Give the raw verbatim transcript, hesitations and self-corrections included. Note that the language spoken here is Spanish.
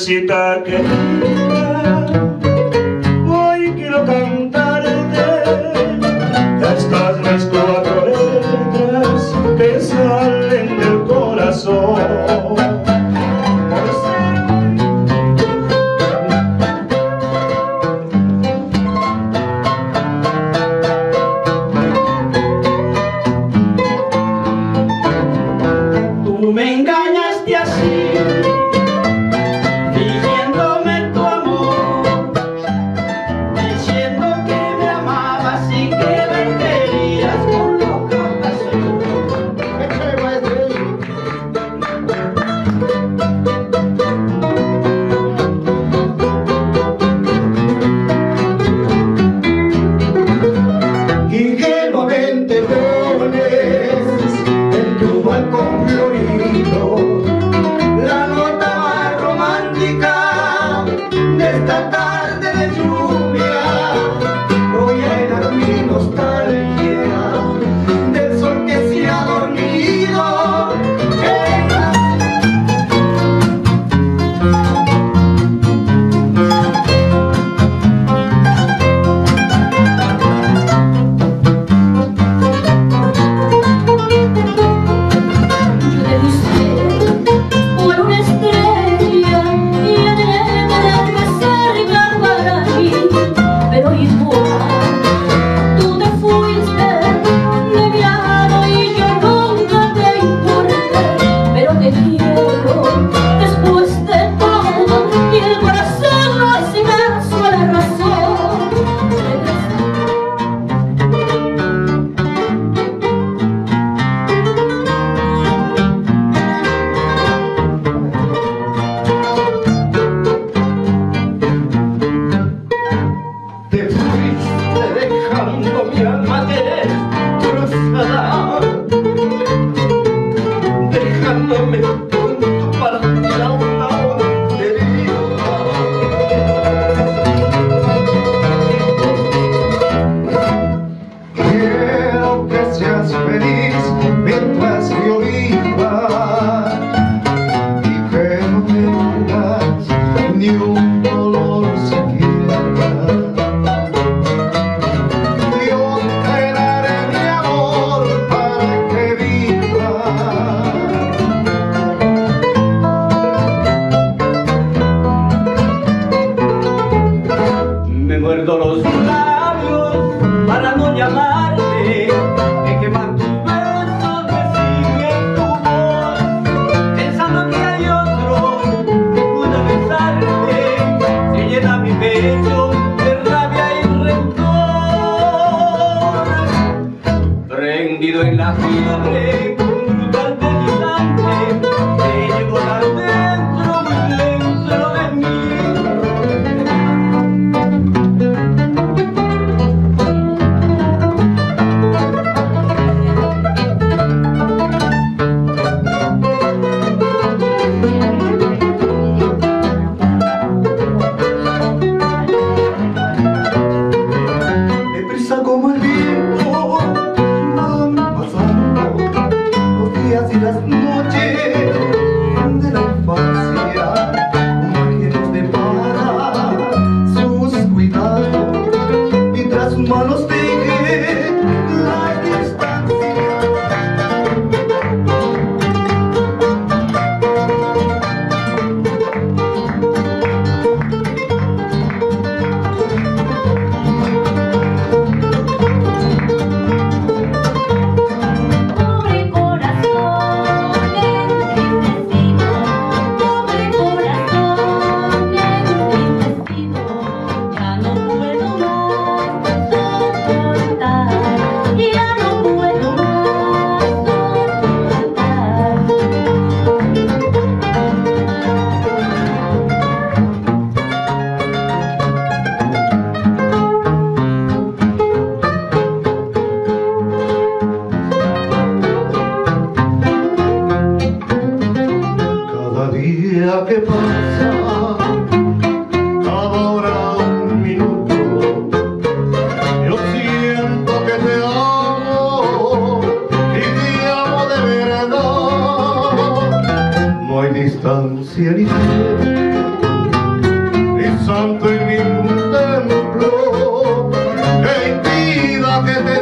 Nochecita querida, hoy quiero cantarte estas mis cuatro letras que salen del corazón. Tú me engañaste así, diciéndome tu amor, diciendo que me amabas y que me querías con loca pasión. Ingenuamente pones en tu balcón florido la nota más romántica de esta tarde de lluvia. Voy a helar mi nostalgia del sol que se ha dormido en la... Mi alma destrozada, dejándome con tu partida una herida. Quiero que seas feliz mientras yo viva y que no tengas ni un dolor siquiera. Me muerdo los labios para no llamarte, de quemar tus besos me sigue tu voz, pensando que hay otro que pueda besarte, se llena mi pecho de rabia y rencor, prendido en la fiebre brutal de mi sangre, te llevo adentro muy dentro de mí. Como el viento van pasando los días y las noches de la infancia, uno que nos depara sus cuidados mientras sus manos tejen la distancia. Que pasa, cada hora un minuto, yo siento que te amo y te amo de verdad. No hay distancia ni tiempo que te